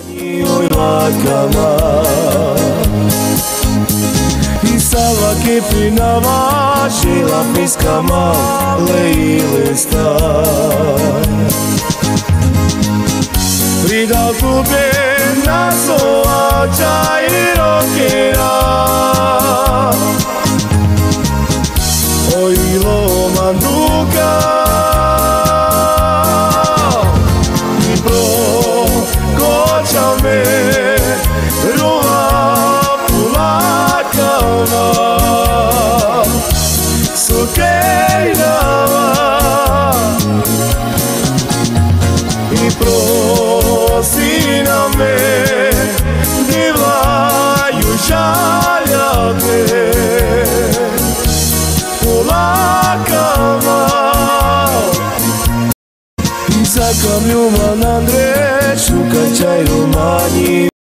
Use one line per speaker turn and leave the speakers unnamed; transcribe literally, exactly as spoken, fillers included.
Oj lakama I Sava kipinava žila piskama leile star Pridal tube na soača I rokera Oj lomanduka I prokoča me ruva pulakama Sukejnava I prosina me divlaju žaljate Pulakama I zakam ljubav Andre šukačaj rumanji